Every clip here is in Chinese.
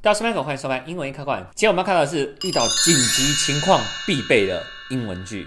大家收看，欢迎收看英文一开馆。今天我们要看到的是遇到紧急情况必备的英文句。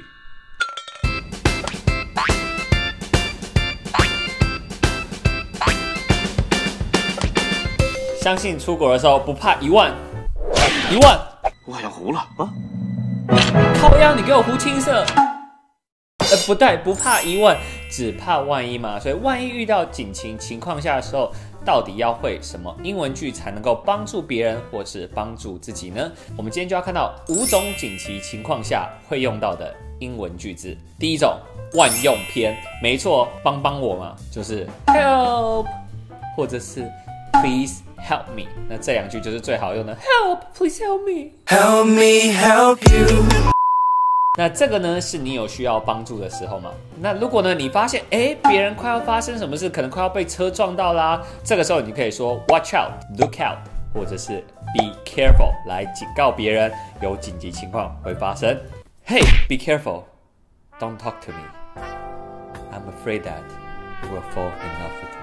相信出国的时候不怕1万，1万， 我好像糊了啊！ 靠腰，你给我糊青色。不对，不怕1万，只怕万一嘛。所以万一遇到紧急情况下的时候，到底要会什么英文句才能够帮助别人或是帮助自己呢？我们今天就要看到5种紧急情况下会用到的英文句子。第一种，万用篇，没错，帮帮我嘛，就是 help， 或者是 please help me。那这两句就是最好用的 help， please help me，help me help you。那这个呢，是你有需要帮助的时候嘛？那如果呢，你发现别人快要发生什么事，可能快要被车撞到啦，这个时候你可以说 watch out、look out， 或者是 be careful 来警告别人有紧急情况会发生。Hey, be careful, don't talk to me. I'm afraid that you will fall in love with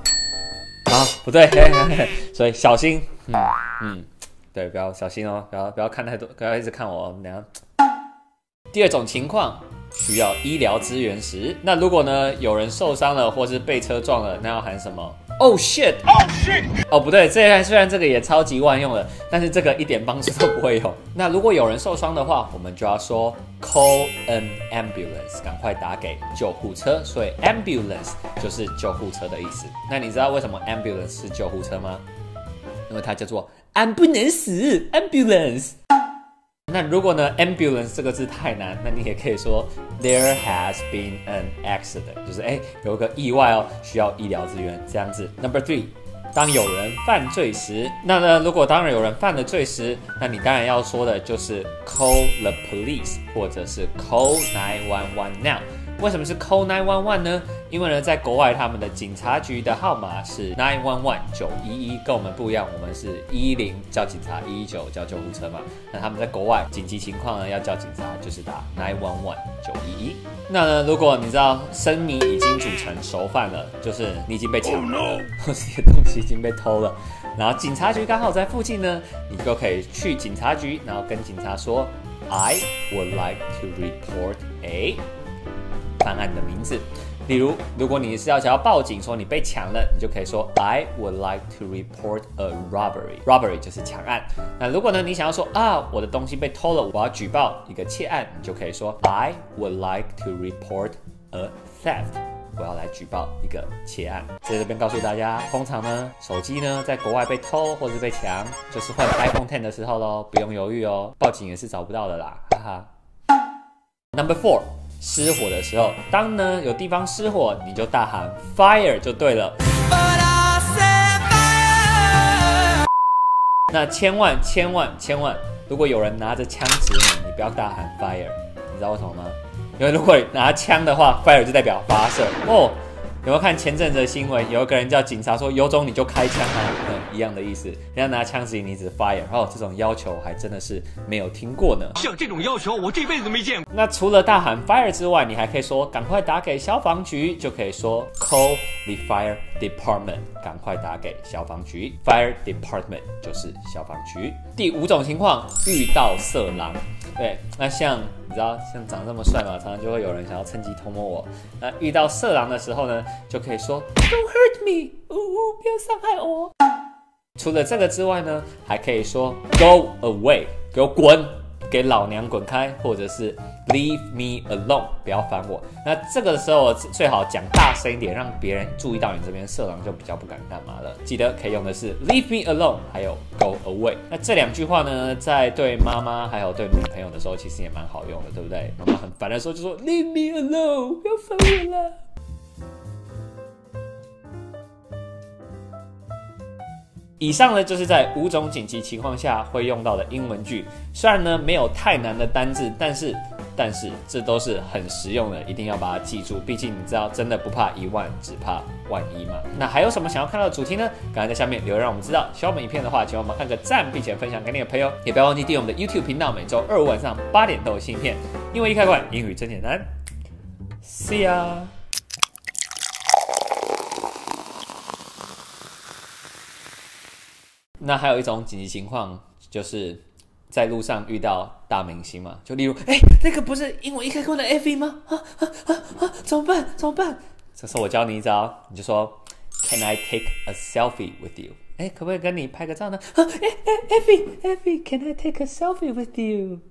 me. 啊，不对，所以小心，对，不要小心哦，不要看太多，不要一直看我，等下。第二种情况需要医疗资源时，那如果呢有人受伤了或是被车撞了，那要喊什么 ？Oh shit！ Oh shit！ 哦，不对，虽然这个也超级万用的，但是这个一点帮助都不会有。那如果有人受伤的话，我们就要说 call an ambulance， 赶快打给救护车。所以 ambulance 就是救护车的意思。那你知道为什么 ambulance 是救护车吗？因为它叫做安不能死 ambulance。那如果呢 ambulance 这个字太难，那你也可以说 there has been an accident， 就是有个意外哦，需要医疗资源这样子。Number 3， 当有人犯罪时，那呢如果当然有人犯了罪时，那你当然要说的就是 call the police 或者是 call 911 now。为什么是 call 911呢？因为呢，在国外他们的警察局的号码是911 911，跟我们不一样，我们是110叫警察，119叫救护车嘛。那他们在国外紧急情况呢要叫警察，就是打911 911。那呢，如果你知道生米已经煮成熟饭了，就是你已经被抢了，或是你的东西已经被偷了，然后警察局刚好在附近呢，你就可以去警察局，然后跟警察说 I would like to report a犯案的名字。例如，如果你是想要报警说你被抢了，你就可以说 I would like to report a robbery。robbery 就是抢案。那如果呢你想要说我的东西被偷了，我要举报一个窃案，你就可以说 I would like to report a theft。我要来举报一个窃案。在这边告诉大家，通常呢手机呢在国外被偷或是被抢，就是换 iPhone X 的时候咯，不用犹豫哦，报警也是找不到的啦，哈哈。Number 4。失火的时候，当呢有地方失火，你就大喊 fire 就对了。那千万，如果有人拿着枪指你，你不要大喊 fire， 你知道为什么吗？因为如果拿枪的话 ，fire 就代表发射哦。有没有看前阵子的新闻？有一个人叫警察说：“有种你就开枪啊！”一样的意思。人家拿枪指你，指 fire， 这种要求还真的是没有听过呢。 像这种要求，我这辈子都没见过。 那除了大喊 fire 之外，你还可以说赶快打给消防局，就可以说 call the fire department， 赶快打给消防局。fire department 就是消防局。第5种情况，遇到色狼。对，那像你知道，像长这么帅嘛，常常就会有人想要趁机偷摸我。那遇到色狼的时候呢，就可以说 Don't hurt me， 不要伤害我。除了这个之外呢，还可以说 Go away， 给我滚，给老娘滚开，或者是 Leave me alone， 不要烦我。那这个时候最好讲大声一点，让别人注意到你这边，色狼就比较不敢干嘛了。记得可以用的是 Leave me alone， 还有 Go away。那这2句话呢，在对妈妈还有对女朋友的时候，其实也蛮好用的，对不对？妈妈很烦的时候就说 Leave me alone， 不要烦我了。以上呢就是在5种紧急情况下会用到的英文句，虽然呢没有太难的单字，但是这都是很实用的，一定要把它记住。毕竟你知道，真的不怕1万，只怕万一嘛。那还有什么想要看到的主题呢？赶快在下面留言让我们知道。喜欢我们影片的话，请帮忙按个赞，并且分享给你的朋友，也不要忘记订阅我们的 YouTube 频道，每周2晚上8点都有新影片。英文一开馆，英语真简单。See ya。 那还有一种紧急情况，就是在路上遇到大明星嘛，就例如，那个不是英文一开口的 Effie 吗？怎么办？怎么办？这时候我教你一招，你就说 Can I take a selfie with you？ 可不可以跟你拍个照呢？Effie，Can I take a selfie with you？